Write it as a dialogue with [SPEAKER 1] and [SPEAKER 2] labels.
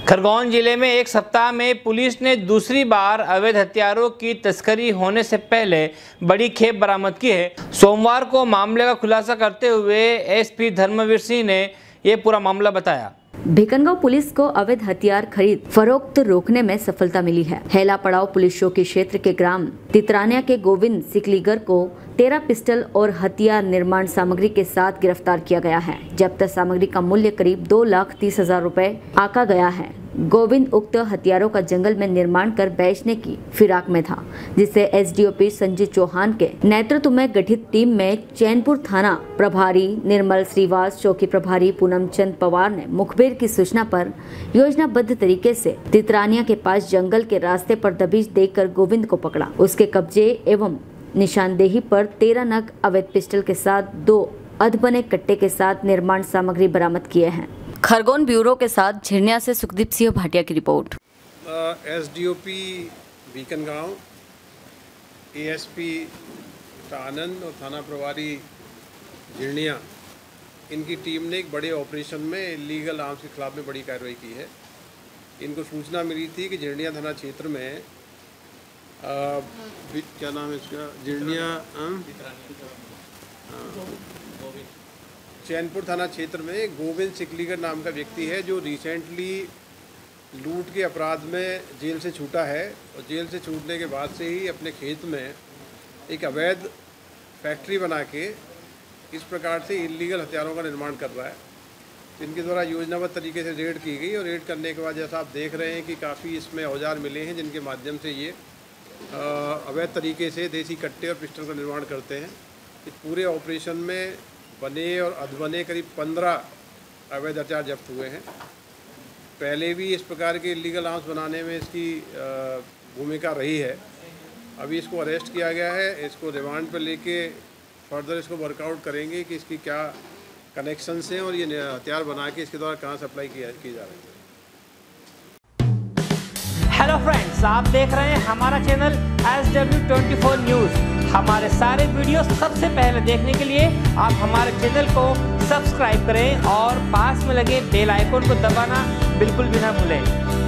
[SPEAKER 1] खरगोन जिले में एक सप्ताह में पुलिस ने दूसरी बार अवैध हथियारों की तस्करी होने से पहले बड़ी खेप बरामद की है। सोमवार को मामले का खुलासा करते हुए एसपी धर्मवीर सिंह ने ये पूरा मामला बताया।
[SPEAKER 2] भिकनगांव पुलिस को अवैध हथियार खरीद फरोख्त रोकने में सफलता मिली है। हेला पड़ाव पुलिस चौकी क्षेत्र के ग्राम तितरानिया के गोविंद सिकलीगर को 13 पिस्टल और हथियार निर्माण सामग्री के साथ गिरफ्तार किया गया है। जब्त सामग्री का मूल्य करीब 2,30,000 रुपए आका गया है। गोविंद उक्त हथियारों का जंगल में निर्माण कर बेचने की फिराक में था, जिससे एसडीओपी संजय चौहान के नेतृत्व में गठित टीम में चैनपुर थाना प्रभारी निर्मल श्रीवास, चौकी प्रभारी पूनम चंद पवार ने मुखबिर की सूचना पर योजनाबद्ध तरीके से तितरानिया के पास जंगल के रास्ते पर दबिश देकर गोविंद को पकड़ा। उसके कब्जे एवं निशानदेही पर 13 नग अवैध पिस्टल के साथ 2 अधबने कट्टे के साथ निर्माण सामग्री बरामद किए हैं। खरगोन ब्यूरो के साथ झिरनिया से सुखदीप सिंह भाटिया की report.
[SPEAKER 3] SDOP Bhikangaon, ASP Anand और थाना प्रभारी झिरनिया, इनकी टीम ने एक बड़े ऑपरेशन में इलीगल आर्म्स के खिलाफ में बड़ी कार्रवाई की है। इनको सूचना मिली थी कि झिरनिया थाना क्षेत्र में क्या नाम है इसका, झिरनिया चैनपुर थाना क्षेत्र में गोविंद सिकलीगर नाम का व्यक्ति है, जो रिसेंटली लूट के अपराध में जेल से छूटा है। और जेल से छूटने के बाद से ही अपने खेत में एक अवैध फैक्ट्री बना के इस प्रकार से इलीगल हथियारों का निर्माण कर रहा है। इनके द्वारा योजनाबद्ध तरीके से रेड की गई और रेड करने के बाद जैसा आप देख रहे हैं कि काफ़ी इसमें औजार मिले हैं, जिनके माध्यम से ये अवैध तरीके से देसी कट्टे और पिस्टल का निर्माण करते हैं। इस पूरे ऑपरेशन में बने और अधबने करीब 15 अवैध हथियार जब्त हुए हैं। पहले भी इस प्रकार के इलीगल आर्म्स बनाने में इसकी भूमिका रही है। अभी इसको अरेस्ट किया गया है। इसको रिमांड पर लेके फर्दर इसको वर्कआउट करेंगे कि इसकी क्या कनेक्शंस हैं और ये हथियार बना के इसके द्वारा कहाँ सप्लाई की जा रही है।
[SPEAKER 1] हेलो फ्रेंड्स, आप देख रहे हैं हमारा चैनल SW24 न्यूज़। हमारे सारे वीडियो सबसे पहले देखने के लिए आप हमारे चैनल को सब्सक्राइब करें और पास में लगे बेल आइकन को दबाना बिल्कुल भी ना भूलें।